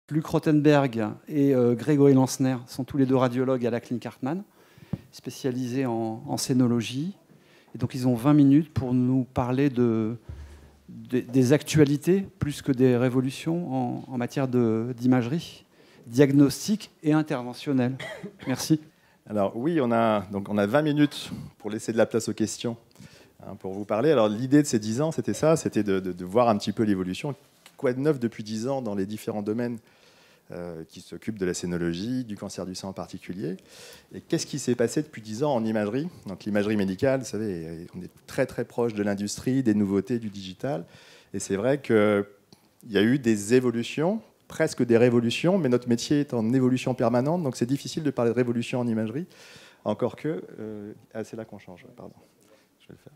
Luc Rothenberg et Grégory Lansner sont tous les deux radiologues à la clinique Hartmann, spécialisés en scénologie. Et donc ils ont 20 minutes pour nous parler des actualités plus que des révolutions en matière d'imagerie, diagnostique et interventionnelle. Merci. Alors oui, on a 20 minutes pour laisser de la place aux questions, pour vous parler. Alors l'idée de ces 10 ans, c'était ça, c'était de voir un petit peu l'évolution. Quoi de neuf depuis 10 ans dans les différents domaines qui s'occupent de la scénologie, du cancer du sein en particulier. Et qu'est-ce qui s'est passé depuis 10 ans en imagerie? Donc l'imagerie médicale, vous savez, on est très très proche de l'industrie, des nouveautés, du digital. Et c'est vrai qu'il y a eu des évolutions, presque des révolutions, mais notre métier est en évolution permanente, donc c'est difficile de parler de révolution en imagerie. Encore que... c'est là qu'on change, pardon. Je vais le faire.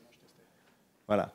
Voilà.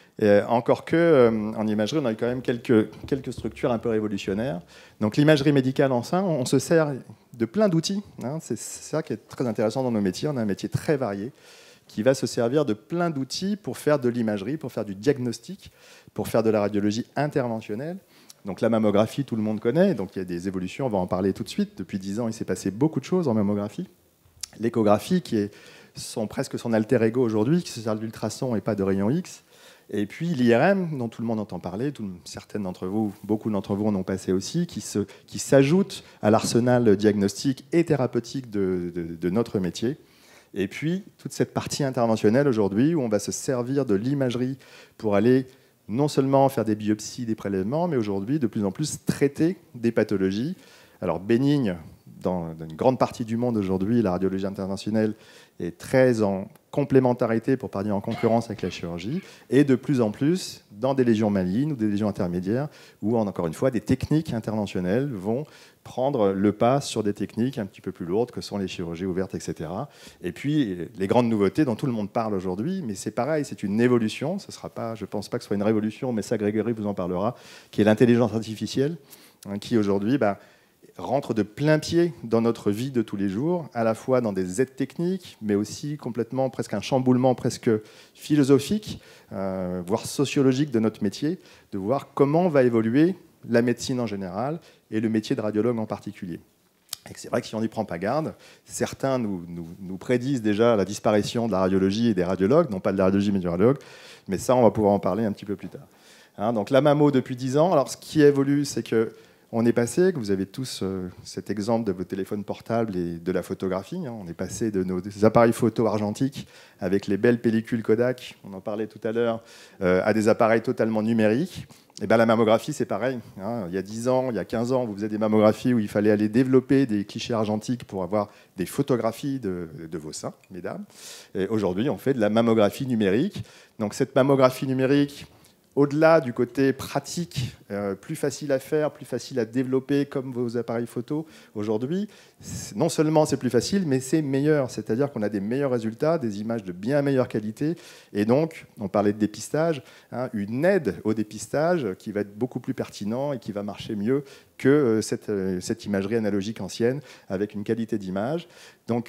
Encore que en imagerie, on a eu quand même quelques structures un peu révolutionnaires. Donc l'imagerie médicale en sein, on se sert de plein d'outils. C'est ça qui est très intéressant dans nos métiers. On a un métier très varié qui va se servir de plein d'outils pour faire de l'imagerie, pour faire du diagnostic, pour faire de la radiologie interventionnelle. Donc la mammographie, tout le monde connaît. Donc il y a des évolutions, on va en parler tout de suite. Depuis 10 ans, il s'est passé beaucoup de choses en mammographie. L'échographie, qui est presque son alter ego aujourd'hui, qui se sert d'ultrasons et pas de rayons X. Et puis l'IRM, dont tout le monde entend parler, certaines d'entre vous, beaucoup d'entre vous en ont passé aussi, qui s'ajoute à l'arsenal diagnostique et thérapeutique de notre métier. Et puis toute cette partie interventionnelle aujourd'hui, où on va se servir de l'imagerie pour aller non seulement faire des biopsies, des prélèvements, mais aujourd'hui de plus en plus traiter des pathologies. Alors bénignes, dans une grande partie du monde aujourd'hui, la radiologie interventionnelle est très en complémentarité, pour pas dire en concurrence avec la chirurgie, et de plus en plus dans des lésions malignes ou des lésions intermédiaires, où encore une fois des techniques interventionnelles vont prendre le pas sur des techniques un petit peu plus lourdes que sont les chirurgies ouvertes, etc. Et puis les grandes nouveautés dont tout le monde parle aujourd'hui, mais c'est pareil, c'est une évolution, ce sera pas, je ne pense pas que ce soit une révolution, mais ça Grégory vous en parlera, qui est l'intelligence artificielle, qui aujourd'hui rentre de plein pied dans notre vie de tous les jours, à la fois dans des aides techniques, mais aussi complètement, presque un chamboulement presque philosophique, voire sociologique de notre métier, de voir comment va évoluer la médecine en général et le métier de radiologue en particulier. Et c'est vrai que si on n'y prend pas garde, certains nous prédisent déjà la disparition de la radiologie et des radiologues, non pas de la radiologie mais du radiologue, mais ça on va pouvoir en parler un petit peu plus tard. Donc la mammo depuis 10 ans, alors ce qui évolue c'est que on est passé, que vous avez tous cet exemple de vos téléphones portables et de la photographie, on est passé de nos appareils photo argentiques avec les belles pellicules Kodak, on en parlait tout à l'heure, à des appareils totalement numériques. Et la mammographie, c'est pareil. Il y a 10 ans, il y a 15 ans, vous faisiez des mammographies où il fallait aller développer des clichés argentiques pour avoir des photographies de vos seins, mesdames. Et aujourd'hui, on fait de la mammographie numérique. Donc cette mammographie numérique, au-delà du côté pratique, plus facile à faire, plus facile à développer comme vos appareils photo, aujourd'hui, non seulement c'est plus facile, mais c'est meilleur. C'est-à-dire qu'on a des meilleurs résultats, des images de bien meilleure qualité. Et donc, on parlait de dépistage, une aide au dépistage qui va être beaucoup plus pertinent et qui va marcher mieux que cette imagerie analogique ancienne avec une qualité d'image. Donc,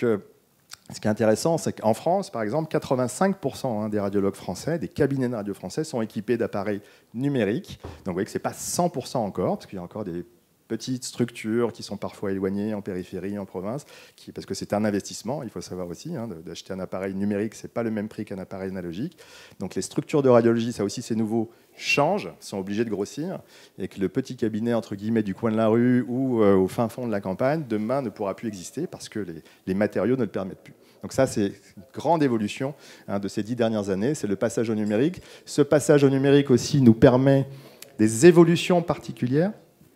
ce qui est intéressant, c'est qu'en France, par exemple, 85% des radiologues français, des cabinets de radio français, sont équipés d'appareils numériques. Donc vous voyez que ce n'est pas 100% encore, parce qu'il y a encore des petites structures qui sont parfois éloignées en périphérie, en province, parce que c'est un investissement, il faut savoir aussi, d'acheter un appareil numérique, ce n'est pas le même prix qu'un appareil analogique. Donc les structures de radiologie, ça aussi c'est nouveau, changent, sont obligés de grossir, et que le petit cabinet entre guillemets du coin de la rue ou au fin fond de la campagne, demain ne pourra plus exister parce que les matériaux ne le permettent plus. Donc ça, c'est une grande évolution de ces 10 dernières années, c'est le passage au numérique. Ce passage au numérique aussi nous permet des évolutions particulières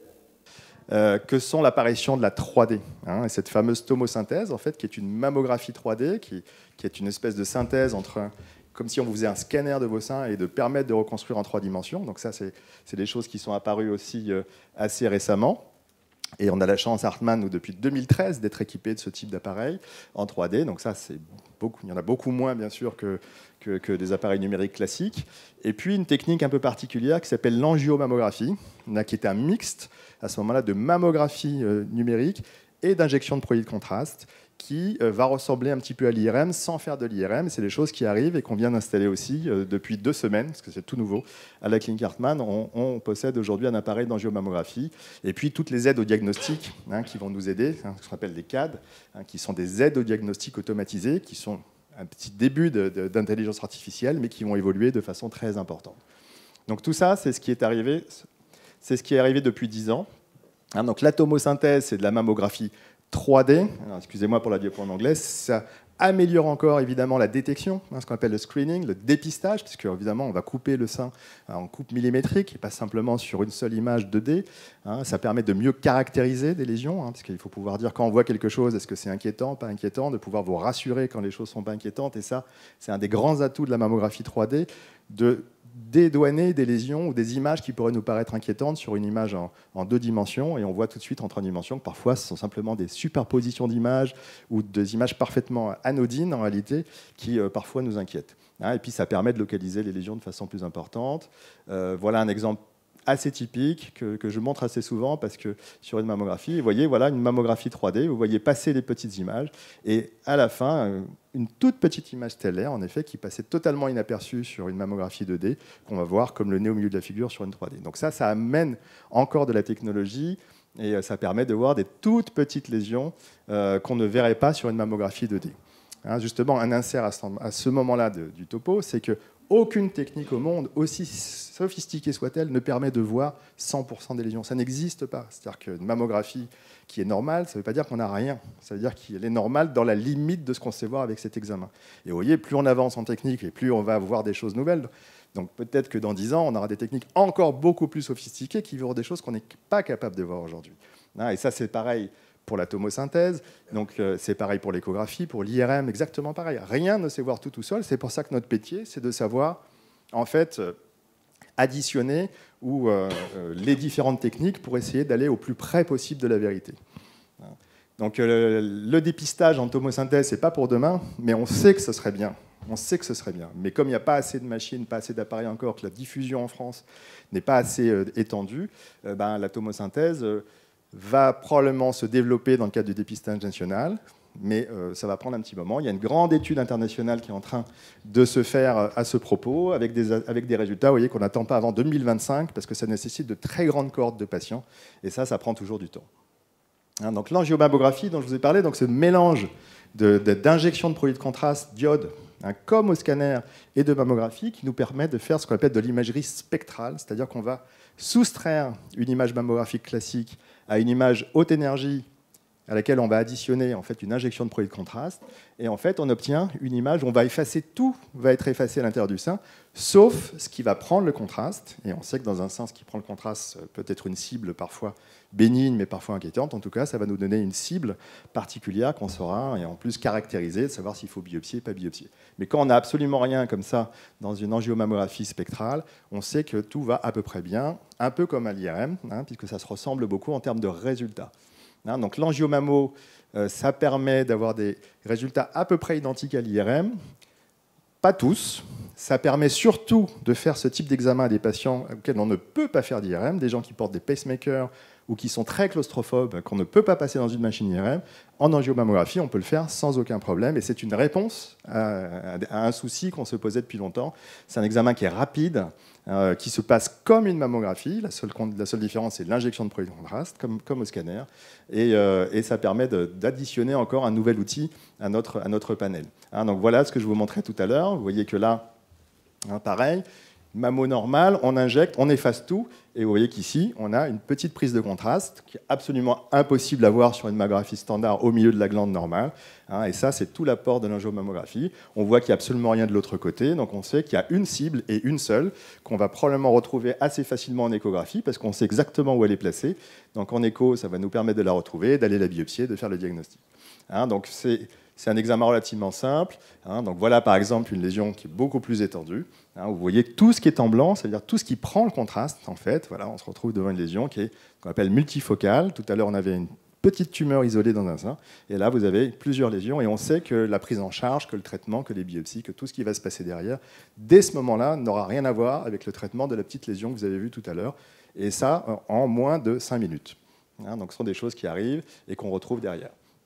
que sont l'apparition de la 3D, et cette fameuse tomosynthèse, en fait, qui est une mammographie 3D, qui est une espèce de synthèse entre comme si on vous faisait un scanner de vos seins et de permettre de reconstruire en 3 dimensions. Donc ça, c'est des choses qui sont apparues aussi assez récemment. Et on a la chance à Hartmann, depuis 2013, d'être équipé de ce type d'appareil en 3D. Donc ça, il y en a beaucoup moins, bien sûr, que des appareils numériques classiques. Et puis une technique un peu particulière qui s'appelle l'angiomammographie, qui est un mixte, à ce moment-là, de mammographie numérique et d'injection de produits de contraste, qui va ressembler un petit peu à l'IRM sans faire de l'IRM. C'est des choses qui arrivent et qu'on vient d'installer aussi depuis 2 semaines, parce que c'est tout nouveau. À la clinique Hartmann, on possède aujourd'hui un appareil d'angiomammographie. Et puis toutes les aides au diagnostic qui vont nous aider, ce qu'on appelle des CAD, qui sont des aides au diagnostic automatisées, qui sont un petit début d'intelligence artificielle, mais qui vont évoluer de façon très importante. Donc tout ça, c'est ce qui est arrivé, depuis 10 ans. Donc la tomosynthèse, c'est de la mammographie 3D. Excusez-moi pour la diapo en anglais. Ça améliore encore évidemment la détection, ce qu'on appelle le screening, le dépistage, puisque évidemment on va couper le sein en coupe millimétrique et pas simplement sur une seule image 2D. Ça permet de mieux caractériser des lésions, parce qu'il faut pouvoir dire quand on voit quelque chose, est-ce que c'est inquiétant, pas inquiétant, de pouvoir vous rassurer quand les choses sont pas inquiétantes. Et ça, c'est un des grands atouts de la mammographie 3D, de dédouaner des lésions ou des images qui pourraient nous paraître inquiétantes sur une image en 2 dimensions, et on voit tout de suite en 3 dimensions que parfois ce sont simplement des superpositions d'images ou des images parfaitement anodines en réalité qui parfois nous inquiètent. Et puis ça permet de localiser les lésions de façon plus importante. Voilà un exemple assez typique que je montre assez souvent, parce que sur une mammographie, vous voyez, voilà une mammographie 3D, vous voyez passer les petites images, et à la fin, une toute petite image stellaire, en effet, qui passait totalement inaperçue sur une mammographie 2D, qu'on va voir comme le nez au milieu de la figure sur une 3D. Donc ça amène encore de la technologie, et ça permet de voir des toutes petites lésions qu'on ne verrait pas sur une mammographie 2D. Justement, un insert à ce moment-là du topo, c'est que aucune technique au monde, aussi sophistiquée soit-elle, ne permet de voir 100% des lésions. Ça n'existe pas. C'est-à-dire qu'une mammographie qui est normale, ça ne veut pas dire qu'on n'a rien. Ça veut dire qu'elle est normale dans la limite de ce qu'on sait voir avec cet examen. Et vous voyez, plus on avance en technique et plus on va voir des choses nouvelles. Donc peut-être que dans 10 ans, on aura des techniques encore beaucoup plus sophistiquées qui verront des choses qu'on n'est pas capable de voir aujourd'hui. Et ça, c'est pareil pour la tomosynthèse, donc c'est pareil pour l'échographie, pour l'IRM, exactement pareil. Rien ne sait voir tout seul. C'est pour ça que notre métier, c'est de savoir, en fait, additionner les différentes techniques pour essayer d'aller au plus près possible de la vérité. Donc le dépistage en tomosynthèse, c'est pas pour demain, mais on sait que ce serait bien. On sait que ce serait bien. Mais comme il n'y a pas assez de machines, pas assez d'appareils encore, que la diffusion en France n'est pas assez étendue, la tomosynthèse va probablement se développer dans le cadre du dépistage national, mais ça va prendre un petit moment. Il y a une grande étude internationale qui est en train de se faire à ce propos, avec des résultats, vous voyez, qu'on n'attend pas avant 2025, parce que ça nécessite de très grandes cohortes de patients, et ça prend toujours du temps. Donc l'angiomammographie dont je vous ai parlé, donc ce mélange d'injection de produits de contraste, d'iode, comme au scanner, et de mammographie, qui nous permet de faire ce qu'on appelle de l'imagerie spectrale, c'est-à-dire qu'on va soustraire une image mammographique classique à une image haute énergie à laquelle on va additionner en fait une injection de produit de contraste, et en fait on obtient une image où on va effacer tout, va être effacé à l'intérieur du sein, sauf ce qui va prendre le contraste. Et on sait que dans un sein, ce qui prend le contraste peut être une cible parfois bénigne, mais parfois inquiétante. En tout cas, ça va nous donner une cible particulière qu'on saura, et en plus caractériser, de savoir s'il faut biopsier ou pas biopsier. Mais quand on n'a absolument rien comme ça dans une angiomammographie spectrale, on sait que tout va à peu près bien, un peu comme à l'IRM, puisque ça se ressemble beaucoup en termes de résultats. Donc l'angiomammo, ça permet d'avoir des résultats à peu près identiques à l'IRM, pas tous. Ça permet surtout de faire ce type d'examen à des patients auxquels on ne peut pas faire d'IRM, des gens qui portent des pacemakers ou qui sont très claustrophobes, qu'on ne peut pas passer dans une machine IRM. En angiomammographie, on peut le faire sans aucun problème, et c'est une réponse à un souci qu'on se posait depuis longtemps. C'est un examen qui est rapide, qui se passe comme une mammographie. La seule différence, c'est l'injection de produits de contraste, comme au scanner, et ça permet d'additionner encore un nouvel outil à notre panel. Donc voilà ce que je vous montrais tout à l'heure. Vous voyez que là, pareil, mammo normale, on injecte, on efface tout, et vous voyez qu'ici, on a une petite prise de contraste qui est absolument impossible à voir sur une mammographie standard au milieu de la glande normale. Et ça, c'est tout l'apport de l'angiomammographie. On voit qu'il n'y a absolument rien de l'autre côté, donc on sait qu'il y a une cible et une seule, qu'on va probablement retrouver assez facilement en échographie, parce qu'on sait exactement où elle est placée. Donc en écho, ça va nous permettre de la retrouver, d'aller la biopsier, de faire le diagnostic. Donc c'est un examen relativement simple. Donc voilà par exemple une lésion qui est beaucoup plus étendue. Vous voyez tout ce qui est en blanc, c'est-à-dire tout ce qui prend le contraste. En fait, voilà, on se retrouve devant une lésion qu'on appelle multifocale. Tout à l'heure, on avait une petite tumeur isolée dans un sein. Et là, vous avez plusieurs lésions. Et on sait que la prise en charge, que le traitement, que les biopsies, que tout ce qui va se passer derrière, dès ce moment-là, n'aura rien à voir avec le traitement de la petite lésion que vous avez vue tout à l'heure. Et ça, en moins de 5 minutes. Donc ce sont des choses qui arrivent et qu'on retrouve derrière.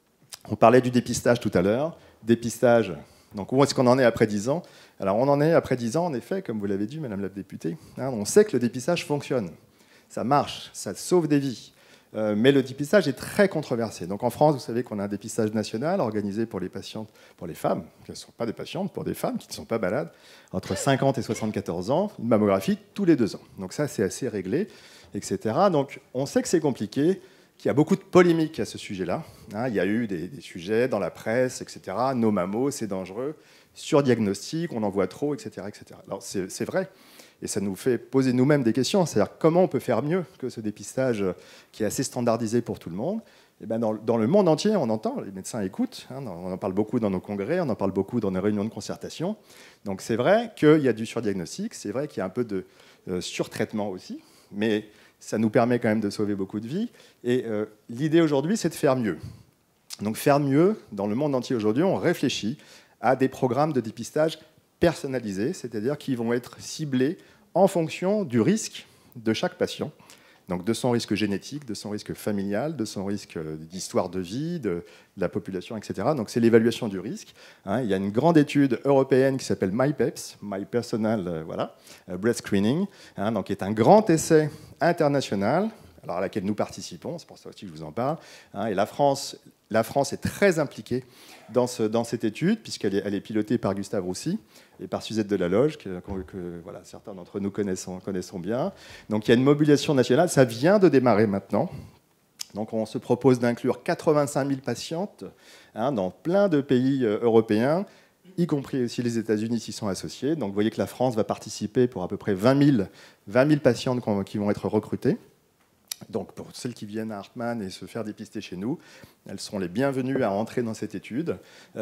On parlait du dépistage tout à l'heure. Dépistage, donc où est-ce qu'on en est après 10 ans? Alors on en est après 10 ans, en effet, comme vous l'avez dit, Madame la députée. On sait que le dépistage fonctionne. Ça marche, ça sauve des vies. Mais le dépistage est très controversé. Donc en France, vous savez qu'on a un dépistage national organisé pour les patientes, pour les femmes, qui ne sont pas des patientes, pour des femmes qui ne sont pas malades, entre 50 et 74 ans, une mammographie tous les 2 ans. Donc ça, c'est assez réglé, etc. Donc on sait que c'est compliqué, qu'il y a beaucoup de polémiques à ce sujet-là. Il y a eu des sujets dans la presse, etc. Nos mammos, c'est dangereux. Surdiagnostic, on en voit trop, etc. etc. Alors c'est vrai. Et ça nous fait poser nous-mêmes des questions, c'est-à-dire comment on peut faire mieux que ce dépistage qui est assez standardisé pour tout le monde. Et bien dans le monde entier, on entend, les médecins écoutent, on en parle beaucoup dans nos congrès, on en parle beaucoup dans nos réunions de concertation. Donc c'est vrai qu'il y a du surdiagnostic, c'est vrai qu'il y a un peu de surtraitement aussi, mais ça nous permet quand même de sauver beaucoup de vies. Et l'idée aujourd'hui, c'est de faire mieux. Donc faire mieux, dans le monde entier aujourd'hui, on réfléchit à des programmes de dépistage personnalisés, c'est-à-dire qui vont être ciblés en fonction du risque de chaque patient, donc de son risque génétique, de son risque familial, de son risque d'histoire de vie, de la population, etc. Donc c'est l'évaluation du risque. Il y a une grande étude européenne qui s'appelle MyPEPS, My Personal Breast Screening, donc qui est un grand essai international, alors à laquelle nous participons, c'est pour ça aussi que je vous en parle. Et la France est très impliquée dans cette étude, puisqu'elle est pilotée par Gustave Roussy et par Suzette Delaloge, que voilà, certains d'entre nous connaissons bien. Donc il y a une mobilisation nationale, ça vient de démarrer maintenant. Donc on se propose d'inclure 85 000 patientes dans plein de pays européens, y compris aussi les États-Unis s'y sont associés. Donc vous voyez que la France va participer pour à peu près 20 000 patientes qui vont être recrutées. Donc pour celles qui viennent à Hartmann et se faire dépister chez nous, elles seront les bienvenues à entrer dans cette étude,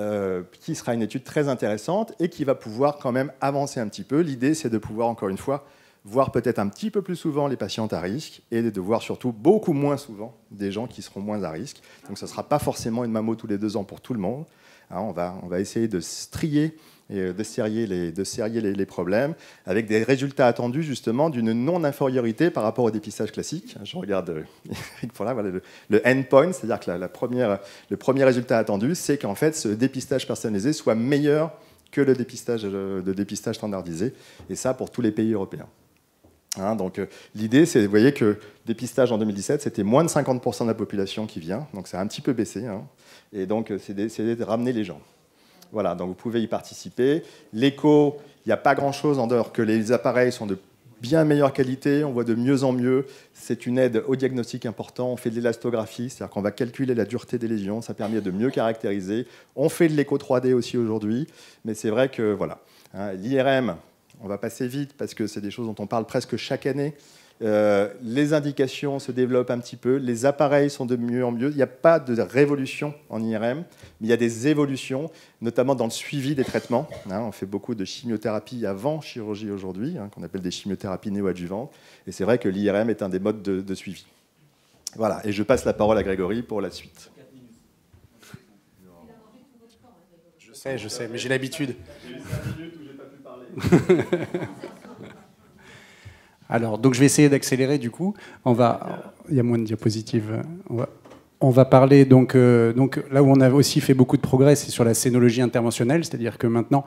qui sera une étude très intéressante et qui va pouvoir quand même avancer un petit peu. L'idée, c'est de pouvoir, encore une fois, voir peut-être un petit peu plus souvent les patientes à risque et de voir surtout beaucoup moins souvent des gens qui seront moins à risque. Donc ce ne sera pas forcément une mammo tous les 2 ans pour tout le monde. On va essayer de trier et de serrer les problèmes, avec des résultats attendus justement d'une non-infériorité par rapport au dépistage classique. Je regarde voilà, le endpoint, c'est-à-dire que le premier résultat attendu, c'est qu'en fait ce dépistage personnalisé soit meilleur que le dépistage standardisé, et ça pour tous les pays européens. Donc l'idée, c'est, vous voyez que dépistage en 2017, c'était moins de 50% de la population qui vient, donc ça a un petit peu baissé, et donc c'est d'essayer de ramener les gens. Voilà, donc vous pouvez y participer. L'écho, il n'y a pas grand-chose en dehors que les appareils sont de bien meilleure qualité, on voit de mieux en mieux. C'est une aide au diagnostic important. On fait de l'élastographie, c'est-à-dire qu'on va calculer la dureté des lésions, ça permet de mieux caractériser. On fait de l'écho 3D aussi aujourd'hui, mais c'est vrai que voilà. L'IRM, on va passer vite parce que c'est des choses dont on parle presque chaque année. Les indications se développent un petit peu, les appareils sont de mieux en mieux. Il n'y a pas de révolution en IRM, mais il y a des évolutions, notamment dans le suivi des traitements. On fait beaucoup de chimiothérapie avant chirurgie aujourd'hui, qu'on appelle des chimiothérapies néoadjuvantes. Et c'est vrai que l'IRM est un des modes de suivi. Voilà, et je passe la parole à Grégory pour la suite. Je sais, mais j'ai l'habitude. J'ai eu 5 minutes où je n'ai pas pu parler. Alors, donc je vais essayer d'accélérer du coup. Il y a moins de diapositives. On va parler donc là où on a aussi fait beaucoup de progrès, c'est sur la scénologie interventionnelle, c'est-à-dire que maintenant,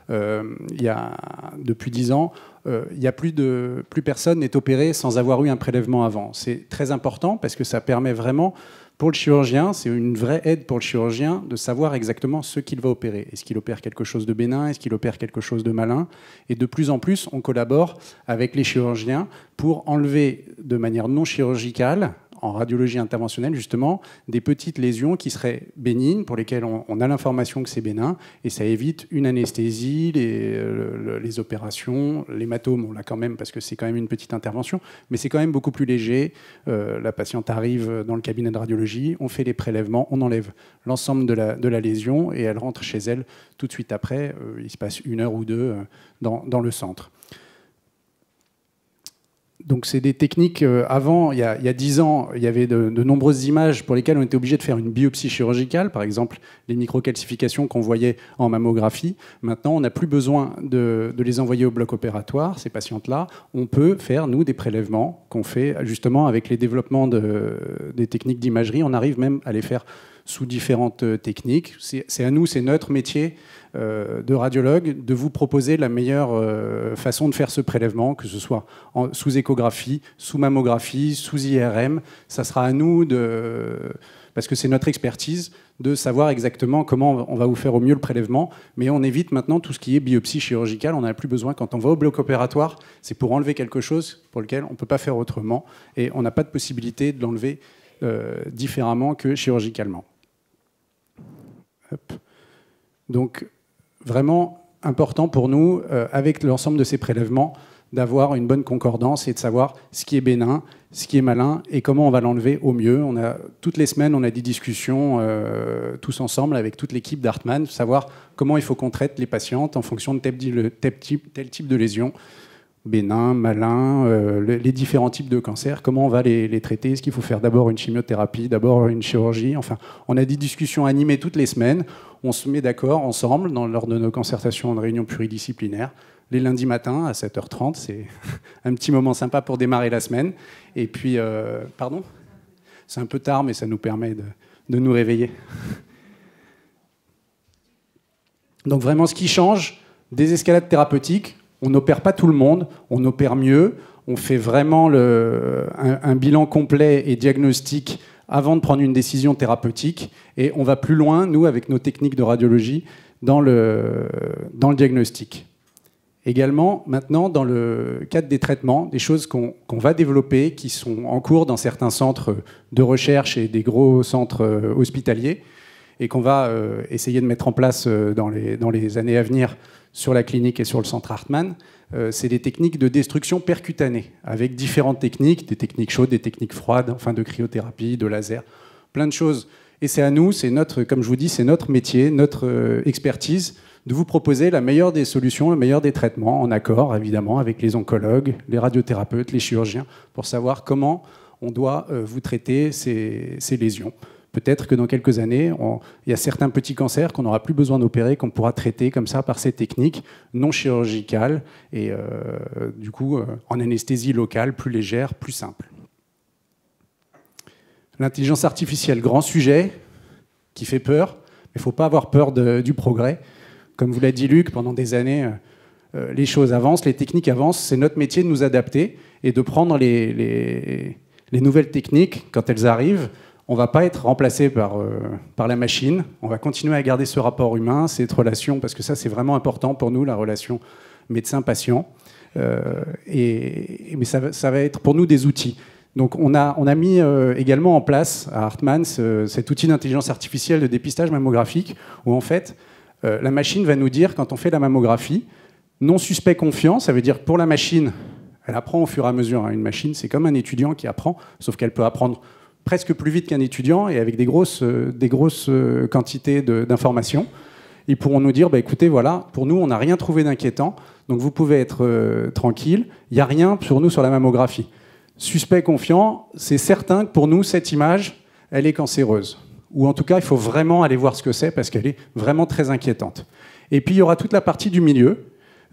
depuis 10 ans, plus personne n'est opéré sans avoir eu un prélèvement avant. C'est très important parce que ça permet vraiment, pour le chirurgien, c'est une vraie aide pour le chirurgien de savoir exactement ce qu'il va opérer. Est-ce qu'il opère quelque chose de bénin? Est-ce qu'il opère quelque chose de malin? Et de plus en plus, on collabore avec les chirurgiens pour enlever de manière non chirurgicale, en radiologie interventionnelle, justement, des petites lésions qui seraient bénignes, pour lesquelles on a l'information que c'est bénin, et ça évite une anesthésie, les opérations, l'hématome, on l'a quand même, parce que c'est quand même une petite intervention, mais c'est quand même beaucoup plus léger. La patiente arrive dans le cabinet de radiologie, on fait les prélèvements, on enlève l'ensemble de la lésion, et elle rentre chez elle tout de suite après. Il se passe 1 heure ou 2 dans le centre. Donc c'est des techniques, avant, il y a 10 ans, il y avait de nombreuses images pour lesquelles on était obligé de faire une biopsie chirurgicale, par exemple les microcalcifications qu'on voyait en mammographie. Maintenant, on n'a plus besoin de les envoyer au bloc opératoire, ces patientes-là. On peut faire, nous, des prélèvements qu'on fait justement avec les développements des techniques d'imagerie. On arrive même à les faire sous différentes techniques. C'est à nous, c'est notre métier de radiologue de vous proposer la meilleure façon de faire ce prélèvement, que ce soit sous échographie, sous mammographie, sous IRM. Ça sera à nous, parce que c'est notre expertise, de savoir exactement comment on va vous faire au mieux le prélèvement. Mais on évite maintenant tout ce qui est biopsie chirurgicale. On n'en a plus besoin. Quand on va au bloc opératoire, c'est pour enlever quelque chose pour lequel on ne peut pas faire autrement. Et on n'a pas de possibilité de l'enlever différemment que chirurgicalement. Hop. Donc, vraiment important pour nous, avec l'ensemble de ces prélèvements, d'avoir une bonne concordance et de savoir ce qui est bénin, ce qui est malin et comment on va l'enlever au mieux. Toutes les semaines, on a des discussions tous ensemble avec toute l'équipe d'Hartmann, savoir comment il faut qu'on traite les patientes en fonction de tel type de lésion. Bénin, malin, les différents types de cancers, comment on va les traiter. Est-ce qu'il faut faire d'abord une chimiothérapie, d'abord une chirurgie? Enfin, on a des discussions animées toutes les semaines. On se met d'accord ensemble lors de nos concertations de réunions pluridisciplinaires. Les lundis matins à 7h30, c'est un petit moment sympa pour démarrer la semaine. Et puis, pardon ? C'est un peu tard, mais ça nous permet de nous réveiller. Donc vraiment, ce qui change, des escalades thérapeutiques. On n'opère pas tout le monde, on opère mieux, on fait vraiment un bilan complet et diagnostique avant de prendre une décision thérapeutique, et on va plus loin, nous, avec nos techniques de radiologie, dans le diagnostic. Également, maintenant, dans le cadre des traitements, des choses qu'on va développer, qui sont en cours dans certains centres de recherche et des gros centres hospitaliers, et qu'on va essayer de mettre en place dans les années à venir sur la clinique et sur le centre Hartmann, c'est des techniques de destruction percutanée, avec différentes techniques, des techniques chaudes, des techniques froides, enfin de cryothérapie, de laser, plein de choses. Et c'est à nous, c'est notre, comme je vous dis, c'est notre métier, notre expertise, de vous proposer la meilleure des solutions, le meilleur des traitements, en accord évidemment avec les oncologues, les radiothérapeutes, les chirurgiens, pour savoir comment on doit vous traiter ces lésions. Peut-être que dans quelques années, il y a certains petits cancers qu'on n'aura plus besoin d'opérer, qu'on pourra traiter comme ça par ces techniques non chirurgicales et du coup en anesthésie locale, plus légère, plus simple. L'intelligence artificielle, grand sujet qui fait peur, mais il ne faut pas avoir peur du progrès. Comme vous l'a dit Luc, pendant des années, les choses avancent, les techniques avancent. C'est notre métier de nous adapter et de prendre les nouvelles techniques quand elles arrivent. On ne va pas être remplacé par la machine. On va continuer à garder ce rapport humain, cette relation, parce que ça, c'est vraiment important pour nous, la relation médecin-patient. Mais ça va être pour nous des outils. Donc on a mis également en place à Hartmann cet outil d'intelligence artificielle de dépistage mammographique, où en fait, la machine va nous dire, quand on fait la mammographie, non suspect confiant, ça veut dire que pour la machine, elle apprend au fur et à mesure. Une machine, c'est comme un étudiant qui apprend, sauf qu'elle peut apprendre presque plus vite qu'un étudiant et avec des grosses quantités d'informations. Ils pourront nous dire, écoutez, voilà, pour nous, on n'a rien trouvé d'inquiétant, donc vous pouvez être tranquille, il n'y a rien sur nous sur la mammographie. Suspect confiant, c'est certain que pour nous, cette image, elle est cancéreuse. Ou en tout cas, il faut vraiment aller voir ce que c'est, parce qu'elle est vraiment très inquiétante. Et puis, il y aura toute la partie du milieu,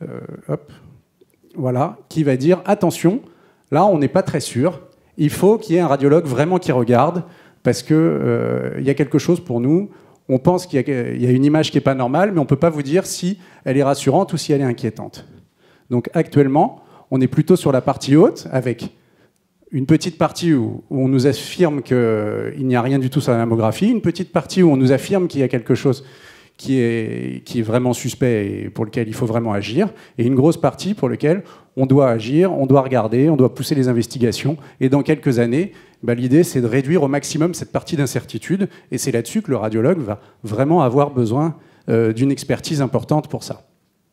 voilà, qui va dire, attention, là, on n'est pas très sûr, il faut qu'il y ait un radiologue vraiment qui regarde, parce qu'il y a quelque chose pour nous. On pense qu'il y a une image qui n'est pas normale, mais on ne peut pas vous dire si elle est rassurante ou si elle est inquiétante. Donc actuellement, on est plutôt sur la partie haute, avec une petite partie où on nous affirme qu'il n'y a rien du tout sur la mammographie, une petite partie où on nous affirme qu'il y a quelque chose qui est vraiment suspect et pour lequel il faut vraiment agir, et une grosse partie pour laquelle on doit agir, on doit regarder, on doit pousser les investigations, et dans quelques années, l'idée c'est de réduire au maximum cette partie d'incertitude, et c'est là-dessus que le radiologue va vraiment avoir besoin d'une expertise importante pour ça.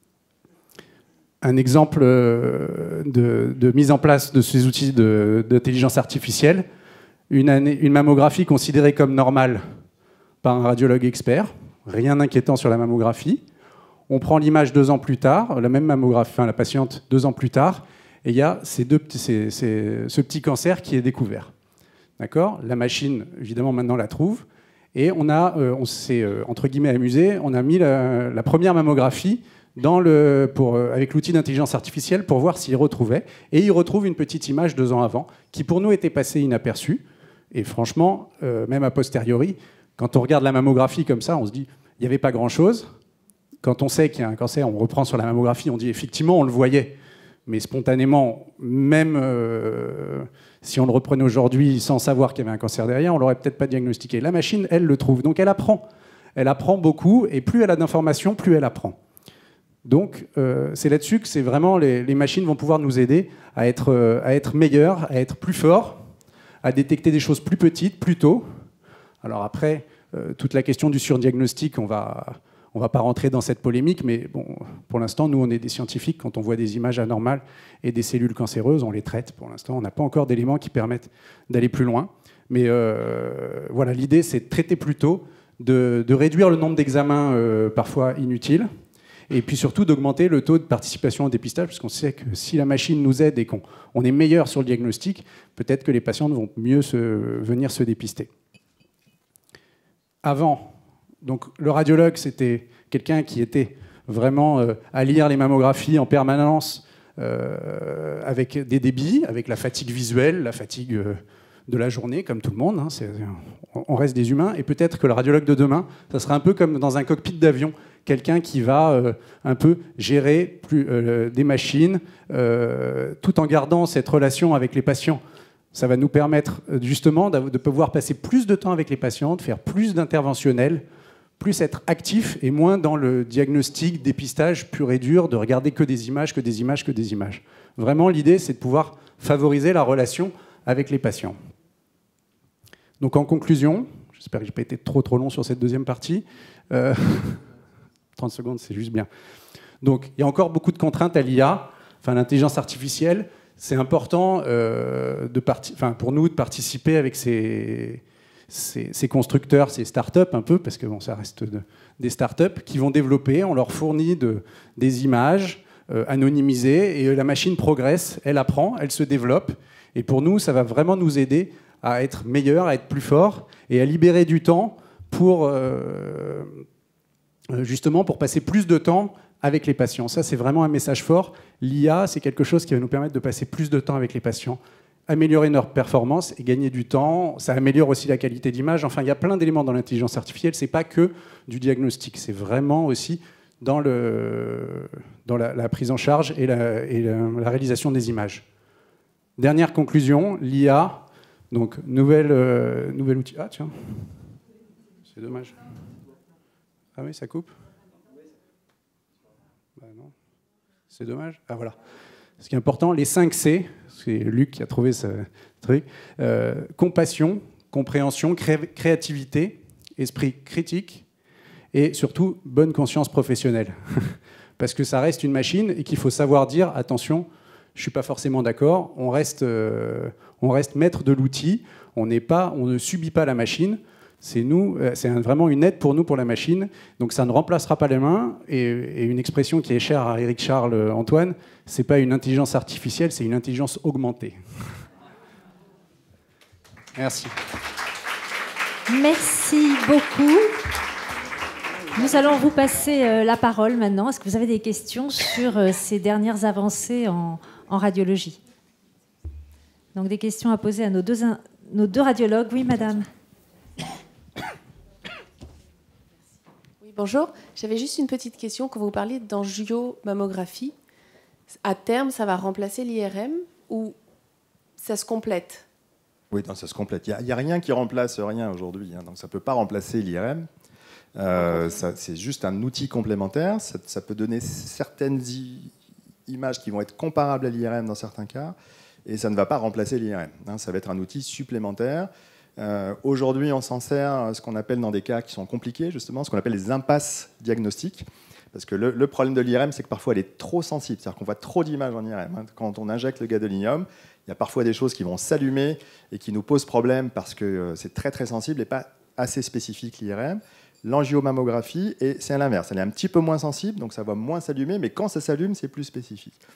Un exemple de mise en place de ces outils d'intelligence artificielle, une mammographie considérée comme normale par un radiologue expert, rien d'inquiétant sur la mammographie. On prend l'image 2 ans plus tard, la même mammographie, la patiente 2 ans plus tard, et il y a ce petit cancer qui est découvert. D'accord ? La machine, évidemment, maintenant la trouve, et on s'est, entre guillemets, amusé, on a mis la première mammographie avec l'outil d'intelligence artificielle pour voir s'il retrouvait, et il retrouve une petite image 2 ans avant, qui pour nous était passée inaperçue, et franchement, même a posteriori, quand on regarde la mammographie comme ça, on se dit, il n'y avait pas grand-chose. Quand on sait qu'il y a un cancer, on reprend sur la mammographie, on dit effectivement, on le voyait. Mais spontanément, même si on le reprenait aujourd'hui sans savoir qu'il y avait un cancer derrière, on ne l'aurait peut-être pas diagnostiqué. La machine, elle le trouve. Donc elle apprend. Elle apprend beaucoup, et plus elle a d'informations, plus elle apprend. Donc c'est là-dessus que c'est vraiment les machines vont pouvoir nous aider à être meilleurs, à être plus forts, à détecter des choses plus petites, plus tôt. Alors après, toute la question du surdiagnostic, on va pas rentrer dans cette polémique, mais bon, pour l'instant, nous, on est des scientifiques. Quand on voit des images anormales et des cellules cancéreuses, on les traite. Pour l'instant, on n'a pas encore d'éléments qui permettent d'aller plus loin. Mais voilà, l'idée, c'est de traiter plus tôt, de réduire le nombre d'examens parfois inutiles, et puis surtout d'augmenter le taux de participation au dépistage, parce qu'on sait que si la machine nous aide et qu'on est meilleur sur le diagnostic, peut-être que les patients vont mieux venir se dépister. Avant, donc le radiologue, c'était quelqu'un qui était vraiment à lire les mammographies en permanence, avec des débits, avec la fatigue visuelle, la fatigue de la journée, comme tout le monde. Hein, on reste des humains. Et peut-être que le radiologue de demain, ça sera un peu comme dans un cockpit d'avion, quelqu'un qui va un peu gérer des machines, tout en gardant cette relation avec les patients. Ça va nous permettre justement de pouvoir passer plus de temps avec les patients, de faire plus d'interventionnels, plus être actif et moins dans le diagnostic, dépistage pur et dur, de regarder que des images, que des images, que des images. Vraiment, l'idée, c'est de pouvoir favoriser la relation avec les patients. Donc en conclusion, j'espère que je n'ai pas été trop long sur cette deuxième partie. 30 secondes, c'est juste bien. Donc il y a encore beaucoup de contraintes à l'IA, enfin l'intelligence artificielle. C'est important pour nous de participer avec ces constructeurs, ces startups un peu, parce que bon, ça reste des startups qui vont développer, on leur fournit des images anonymisées et la machine progresse, elle apprend, elle se développe. Et pour nous, ça va vraiment nous aider à être meilleurs, à être plus forts et à libérer du temps pour justement pour passer plus de temps avec les patients. Ça, c'est vraiment un message fort. L'IA, c'est quelque chose qui va nous permettre de passer plus de temps avec les patients, améliorer leur performance et gagner du temps. Ça améliore aussi la qualité d'image. Enfin, il y a plein d'éléments dans l'intelligence artificielle. Ce n'est pas que du diagnostic. C'est vraiment aussi dans la prise en charge et la réalisation des images. Dernière conclusion, l'IA, donc nouvel outil. Ah tiens, c'est dommage. Ah oui, ça coupe. Bah non. C'est dommage. Ah voilà. Ce qui est important, les 5 C, c'est Luc qui a trouvé ce truc. Compassion, compréhension, créativité, esprit critique et surtout bonne conscience professionnelle. Parce que ça reste une machine et qu'il faut savoir dire attention, je ne suis pas forcément d'accord, on reste maître de l'outil, on ne subit pas la machine. C'est vraiment une aide pour nous, pour la machine. Donc ça ne remplacera pas les mains. Et une expression qui est chère à Éric Charles Antoine, ce n'est pas une intelligence artificielle, c'est une intelligence augmentée. Merci. Merci beaucoup. Nous allons vous passer la parole maintenant. Est-ce que vous avez des questions sur ces dernières avancées en radiologie? Donc des questions à poser à nos deux radiologues. Oui, madame. Bonjour, j'avais juste une petite question. Quand vous parliez d'angiomammographie, à terme, ça va remplacer l'IRM ou ça se complète? Oui, non, ça se complète. Il n'y a rien qui remplace rien aujourd'hui, hein, donc ça ne peut pas remplacer l'IRM. C'est juste un outil complémentaire. Ça peut donner certaines images qui vont être comparables à l'IRM dans certains cas, et ça ne va pas remplacer l'IRM. Hein, ça va être un outil supplémentaire. Aujourd'hui, on s'en sert ce qu'on appelle dans des cas qui sont compliqués, justement, ce qu'on appelle les impasses diagnostiques. Parce que le problème de l'IRM, c'est que parfois elle est trop sensible, c'est-à-dire qu'on voit trop d'images en IRM. Hein. Quand on injecte le gadolinium, il y a parfois des choses qui vont s'allumer et qui nous posent problème parce que c'est très très sensible et pas assez spécifique l'IRM. L'angiomammographie, c'est à l'inverse, elle est un petit peu moins sensible, donc ça va moins s'allumer, mais quand ça s'allume, c'est plus spécifique.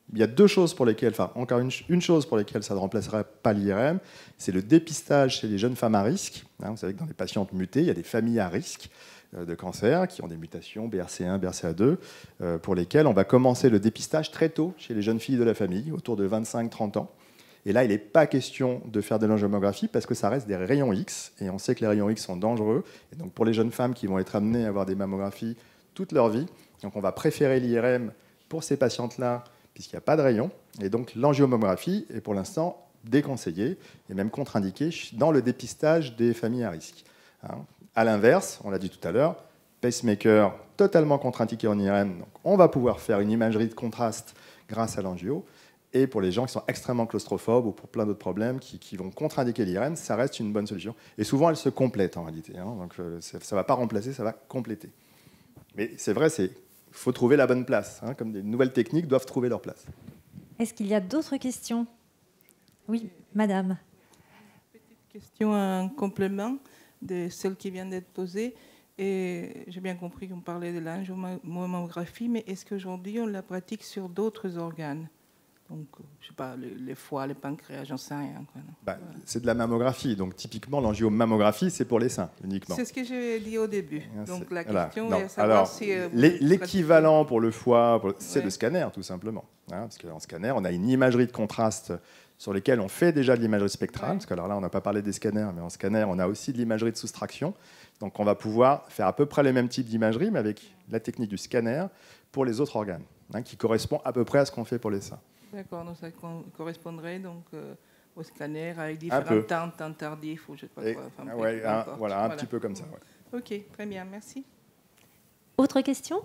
Il y a deux choses pour lesquelles, enfin encore une chose pour lesquelles ça ne remplacerait pas l'IRM, c'est le dépistage chez les jeunes femmes à risque. Vous savez que dans les patientes mutées, il y a des familles à risque de cancer qui ont des mutations BRCA1, BRCA2, pour lesquelles on va commencer le dépistage très tôt chez les jeunes filles de la famille, autour de 25-30 ans. Et là, il n'est pas question de faire de l'angiomamographie parce que ça reste des rayons X, et on sait que les rayons X sont dangereux. Et donc pour les jeunes femmes qui vont être amenées à avoir des mammographies toute leur vie, donc on va préférer l'IRM pour ces patientes-là, puisqu'il n'y a pas de rayons. Et donc l'angiomamographie est pour l'instant déconseillée et même contre-indiquée dans le dépistage des familles à risque. À l'inverse, on l'a dit tout à l'heure, pacemaker totalement contre-indiqué en IRM, donc on va pouvoir faire une imagerie de contraste grâce à l'angio. Et pour les gens qui sont extrêmement claustrophobes ou pour plein d'autres problèmes qui vont contre-indiquer l'IRM, ça reste une bonne solution. Et souvent, elle se complète en réalité. Donc ça ne va pas remplacer, ça va compléter. Mais c'est vrai, il faut trouver la bonne place. Comme des nouvelles techniques doivent trouver leur place. Est-ce qu'il y a d'autres questions? Oui, madame. Petite question en complément de celle qui vient d'être posée. Et j'ai bien compris qu'on parlait de l'angiomamographie, mais est-ce qu'aujourd'hui on la pratique sur d'autres organes? Donc, je ne sais pas, les foies, les pancréas, j'en sais rien. C'est de la mammographie. Donc, typiquement, l'angiomammographie, c'est pour les seins uniquement. C'est ce que j'ai dit au début. Donc, la question voilà. est de savoir si... l'équivalent pour le foie, c'est le scanner, tout simplement. Parce qu'en scanner, on a une imagerie de contraste sur lesquelles on fait déjà de l'imagerie spectrale. Parce que alors là, on n'a pas parlé des scanners, mais en scanner, on a aussi de l'imagerie de soustraction. Donc, on va pouvoir faire à peu près les mêmes types d'imagerie, mais avec la technique du scanner pour les autres organes, qui correspond à peu près à ce qu'on fait pour les seins. D'accord, donc ça correspondrait donc au scanner avec différents temps tardifs ou je ne sais pas quoi. Enfin, voilà, un petit peu comme ça. Ouais. Ok, très bien, merci. Autre question?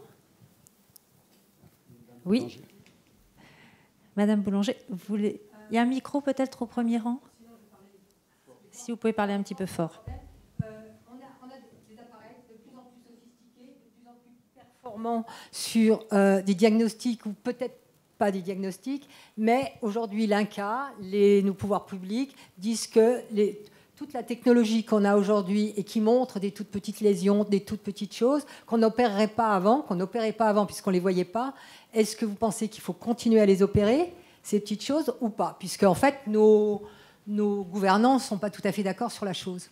Oui. Madame Boulanger, il y a un micro peut-être au premier rang? Si vous pouvez parler un petit peu fort. On a des appareils de plus en plus sophistiqués, de plus en plus performants sur des diagnostics ou peut-être pas des diagnostics, mais aujourd'hui l'INCa, nos pouvoirs publics disent que toute la technologie qu'on a aujourd'hui et qui montre des toutes petites lésions, des toutes petites choses qu'on n'opérait pas avant puisqu'on ne les voyait pas, est-ce que vous pensez qu'il faut continuer à les opérer, ces petites choses, ou pas? Puisque en fait, nos gouvernants ne sont pas tout à fait d'accord sur la chose.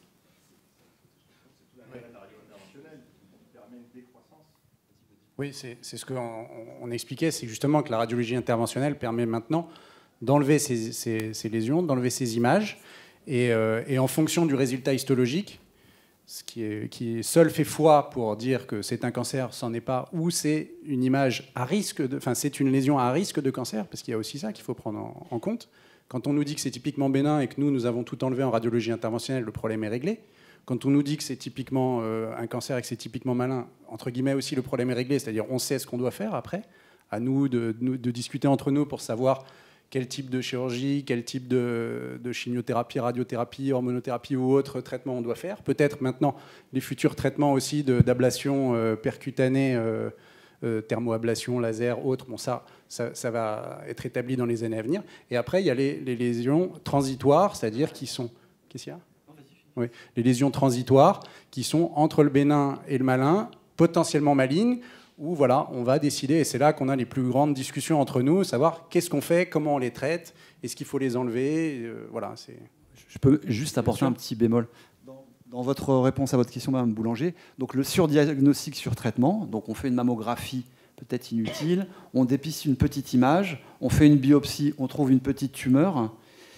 Oui, c'est ce qu'on expliquait, c'est justement que la radiologie interventionnelle permet maintenant d'enlever ces lésions, d'enlever ces images, et en fonction du résultat histologique, ce qui est seul fait foi pour dire que c'est un cancer, c'en est pas, ou c'est une image à risque, c'est une lésion à risque de cancer, parce qu'il y a aussi ça qu'il faut prendre en compte. Quand on nous dit que c'est typiquement bénin et que nous avons tout enlevé en radiologie interventionnelle, le problème est réglé. Quand on nous dit que c'est typiquement un cancer et que c'est typiquement malin, entre guillemets aussi, le problème est réglé, c'est-à-dire on sait ce qu'on doit faire après. À nous de discuter entre nous pour savoir quel type de chirurgie, quel type de chimiothérapie, radiothérapie, hormonothérapie ou autre traitement on doit faire. Peut-être maintenant les futurs traitements aussi d'ablation percutanée, thermoablation, laser, autres. Bon, ça va être établi dans les années à venir. Et après, il y a les lésions transitoires, c'est-à-dire qui sont... Qu'est-ce qu'il y a ? Oui, les lésions transitoires qui sont entre le bénin et le malin, potentiellement malignes, où voilà, on va décider, et c'est là qu'on a les plus grandes discussions entre nous, savoir qu'est-ce qu'on fait, comment on les traite, est-ce qu'il faut les enlever, voilà. Je peux juste apporter un petit bémol. Dans votre réponse à votre question, Mme Boulanger, donc le surdiagnostic sur traitement, donc on fait une mammographie peut-être inutile, on dépiste une petite image, on fait une biopsie, on trouve une petite tumeur.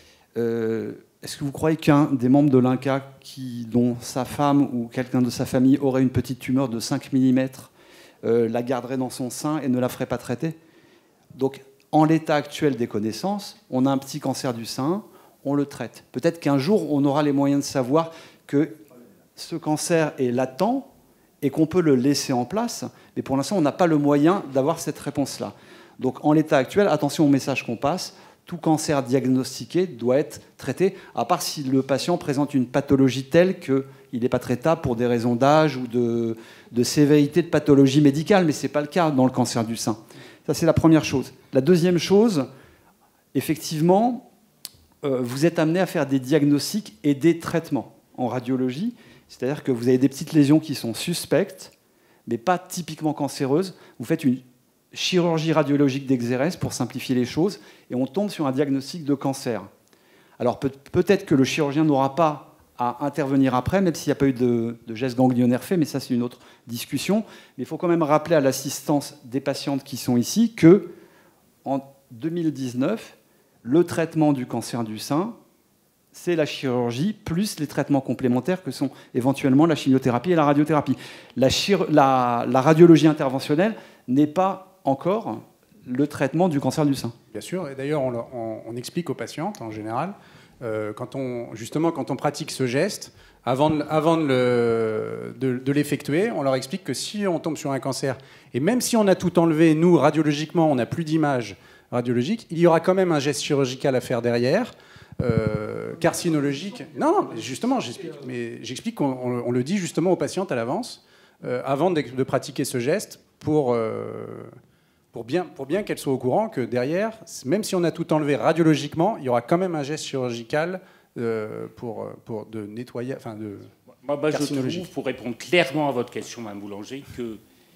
Est-ce que vous croyez qu'un des membres de l'INCa, dont sa femme ou quelqu'un de sa famille aurait une petite tumeur de 5 mm, la garderait dans son sein et ne la ferait pas traiter? Donc, en l'état actuel des connaissances, on a un petit cancer du sein, on le traite. Peut-être qu'un jour, on aura les moyens de savoir que ce cancer est latent et qu'on peut le laisser en place, mais pour l'instant, on n'a pas le moyen d'avoir cette réponse-là. Donc, en l'état actuel, attention au message qu'on passe. Tout cancer diagnostiqué doit être traité, à part si le patient présente une pathologie telle qu'il n'est pas traitable pour des raisons d'âge ou de sévérité de pathologie médicale, mais ce n'est pas le cas dans le cancer du sein. Ça, c'est la première chose. La deuxième chose, effectivement, vous êtes amené à faire des diagnostics et des traitements en radiologie, c'est-à-dire que vous avez des petites lésions qui sont suspectes, mais pas typiquement cancéreuses. Vous faites chirurgie radiologique d'Exérès, pour simplifier les choses, et on tombe sur un diagnostic de cancer. Alors peut-être que le chirurgien n'aura pas à intervenir après, même s'il n'y a pas eu de geste ganglionnaire fait, mais ça c'est une autre discussion. Mais il faut quand même rappeler à l'assistance des patientes qui sont ici que en 2019, le traitement du cancer du sein, c'est la chirurgie plus les traitements complémentaires que sont éventuellement la chimiothérapie et la radiothérapie. La radiologie interventionnelle n'est pas encore le traitement du cancer du sein. Bien sûr, et d'ailleurs on explique aux patientes en général, quand on pratique ce geste, avant de l'effectuer, on leur explique que si on tombe sur un cancer, et même si on a tout enlevé, nous, radiologiquement, on n'a plus d'image radiologique, il y aura quand même un geste chirurgical à faire derrière, carcinologique. Non, justement, j'explique qu'on le dit justement aux patientes à l'avance, avant de pratiquer ce geste, pour bien qu'elles soient au courant que derrière, même si on a tout enlevé radiologiquement, il y aura quand même un geste chirurgical de nettoyer, enfin de Moi, je trouve, pour répondre clairement à votre question, Mme Boulanger, que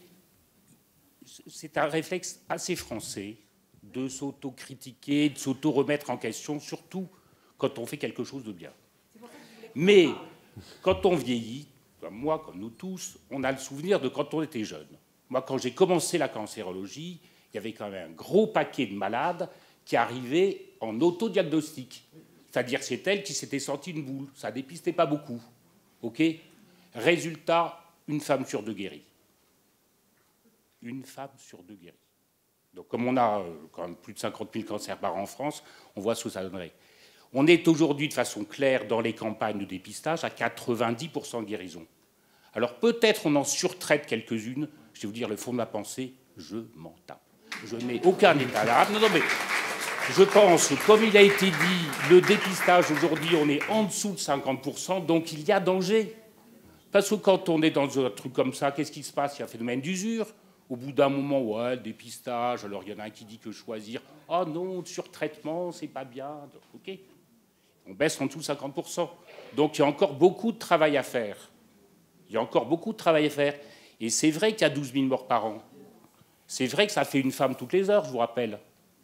c'est un réflexe assez français de s'auto-critiquer, de s'auto-remettre en question, surtout quand on fait quelque chose de bien. Mais quand on vieillit, comme moi, comme nous tous, on a le souvenir de quand on était jeune. Moi, quand j'ai commencé la cancérologie, il y avait quand même un gros paquet de malades qui arrivaient en autodiagnostic. C'est-à-dire c'est elle qui s'était sentie une boule. Ça ne dépistait pas beaucoup. Okay, résultat, une femme sur deux guérie. Une femme sur deux guérie. Donc comme on a quand même plus de 50 000 cancers par an en France, on voit ce que ça donnerait. On est aujourd'hui de façon claire dans les campagnes de dépistage à 90% de guérison. Alors peut-être on en surtraite quelques-unes. Je vais vous dire le fond de ma pensée, je m'en tape. Je n'ai aucun état d'âme. Non, mais je pense que, comme il a été dit, le dépistage aujourd'hui, on est en dessous de 50%, donc il y a danger. Parce que quand on est dans un truc comme ça, qu'est-ce qui se passe? Il y a un phénomène d'usure. Au bout d'un moment, ouais, le dépistage, alors il y en a un qui dit que choisir, ah non, le surtraitement, c'est pas bien. OK. On baisse en dessous de 50%. Donc il y a encore beaucoup de travail à faire. Il y a encore beaucoup de travail à faire. Et c'est vrai qu'il y a 12 000 morts par an. C'est vrai que ça fait une femme toutes les heures, je vous rappelle.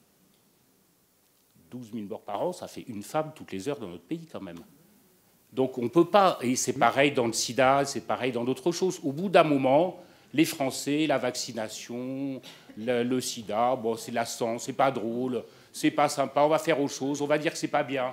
12 000 morts par an, ça fait une femme toutes les heures dans notre pays quand même. Donc on ne peut pas, et c'est pareil dans le sida, c'est pareil dans d'autres choses. Au bout d'un moment, les Français, la vaccination, le sida, bon, c'est lassant, c'est pas drôle, c'est pas sympa, on va faire autre chose, on va dire que c'est pas bien.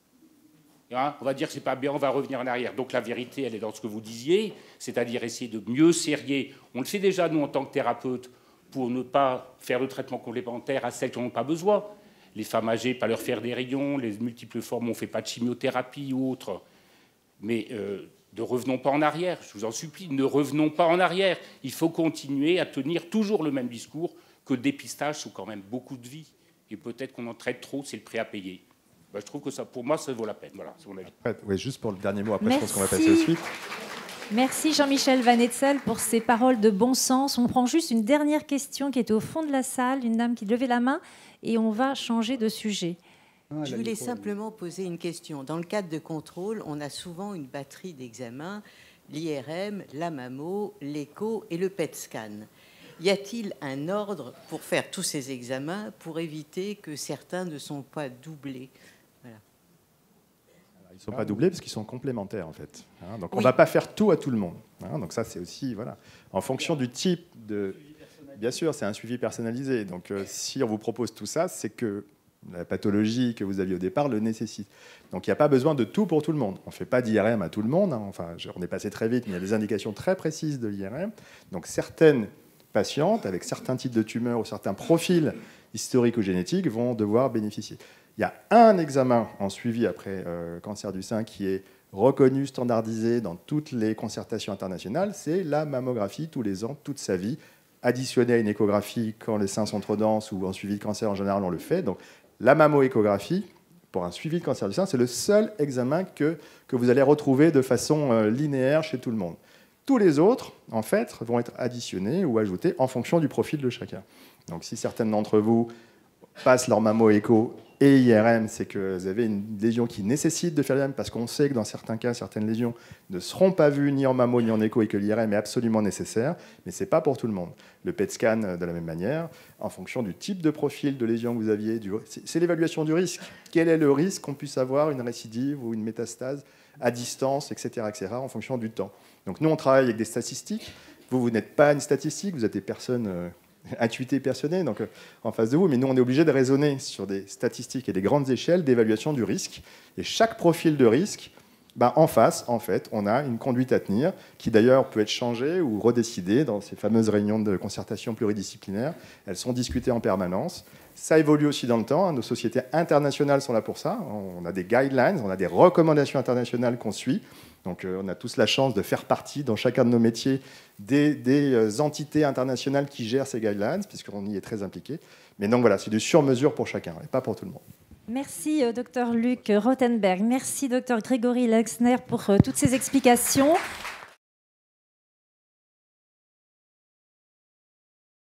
Hein, on va dire que c'est pas bien, on va revenir en arrière. Donc la vérité, elle est dans ce que vous disiez, c'est-à-dire essayer de mieux serrer. On le fait déjà, nous, en tant que thérapeutes, pour ne pas faire de traitement complémentaire à celles qui n'en ont pas besoin. Les femmes âgées, pas leur faire des rayons, les multiples formes, on ne fait pas de chimiothérapie ou autre. Mais ne revenons pas en arrière, je vous en supplie, ne revenons pas en arrière. Il faut continuer à tenir toujours le même discours, que le dépistage sauve quand même beaucoup de vies. Et peut-être qu'on en traite trop, c'est le prix à payer. Ben, je trouve que ça, pour moi, ça vaut la peine. Voilà, c'est mon avis. Oui, juste pour le dernier mot, après Merci. je pense qu'on va passer aux suites. Merci Jean-Michel Van Etzel pour ces paroles de bon sens. On prend juste une dernière question qui est au fond de la salle, une dame qui levait la main, et on va changer de sujet. Je voulais simplement poser une question. Dans le cadre de contrôle, on a souvent une batterie d'examens, l'IRM, la mammo, l'écho et le PET scan. Y a-t-il un ordre pour faire tous ces examens pour éviter que certains ne sont pas doublés? Voilà. Ils ne sont pas doublés parce qu'ils sont complémentaires, en fait. Hein, donc, on ne va pas faire tout à tout le monde. Hein, donc, ça, c'est aussi... Voilà. En fonction du type de... Bien sûr, c'est un suivi personnalisé. Donc, si on vous propose tout ça, c'est que la pathologie que vous aviez au départ le nécessite. Donc, il n'y a pas besoin de tout pour tout le monde. On ne fait pas d'IRM à tout le monde. Hein. Enfin, on est passé très vite, mais il y a des indications très précises de l'IRM. Donc, certaines patientes, avec certains types de tumeurs ou certains profils historiques ou génétiques, vont devoir bénéficier. Il y a un examen en suivi après cancer du sein qui est reconnu, standardisé dans toutes les concertations internationales, c'est la mammographie tous les ans, toute sa vie, additionnée à une échographie quand les seins sont trop denses ou en suivi de cancer en général, on le fait. Donc la mammo-échographie, pour un suivi de cancer du sein, c'est le seul examen que vous allez retrouver de façon linéaire chez tout le monde. Tous les autres, en fait, vont être additionnés ou ajoutés en fonction du profil de chacun. Donc si certaines d'entre vous passent leur mammo-écho et IRM, c'est que vous avez une lésion qui nécessite de faire l'IRM, parce qu'on sait que dans certains cas, certaines lésions ne seront pas vues ni en mammo ni en écho, et que l'IRM est absolument nécessaire, mais ce n'est pas pour tout le monde. Le PET scan, de la même manière, en fonction du type de profil de lésion que vous aviez, c'est l'évaluation du risque. Quel est le risque qu'on puisse avoir une récidive ou une métastase à distance, etc., en fonction du temps. Donc nous, on travaille avec des statistiques. Vous n'êtes pas une statistique, vous êtes des personnes intuitées, personnées, donc en face de vous, mais nous, on est obligé de raisonner sur des statistiques et des grandes échelles d'évaluation du risque. Et chaque profil de risque, en face, en fait, on a une conduite à tenir, qui d'ailleurs peut être changée ou redécidée dans ces fameuses réunions de concertation pluridisciplinaire. Elles sont discutées en permanence. Ça évolue aussi dans le temps. Nos sociétés internationales sont là pour ça. On a des guidelines, on a des recommandations internationales qu'on suit. Donc on a tous la chance de faire partie, dans chacun de nos métiers, des entités internationales qui gèrent ces guidelines, puisqu'on y est très impliqué. Mais donc voilà, c'est du sur-mesure pour chacun, et pas pour tout le monde. Merci, Dr Luc Rothenberg. Merci, Dr Grégory Leixner, pour toutes ces explications.